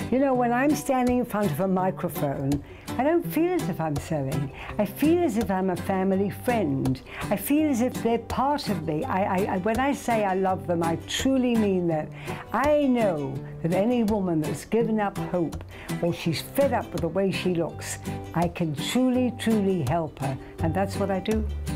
You know, when I'm standing in front of a microphone, I don't feel as if I'm selling. I feel as if I'm a family friend. I feel as if they're part of me. When I say I love them, I truly mean that. I know that any woman that's given up hope or she's fed up with the way she looks, I can truly, truly help her. And that's what I do.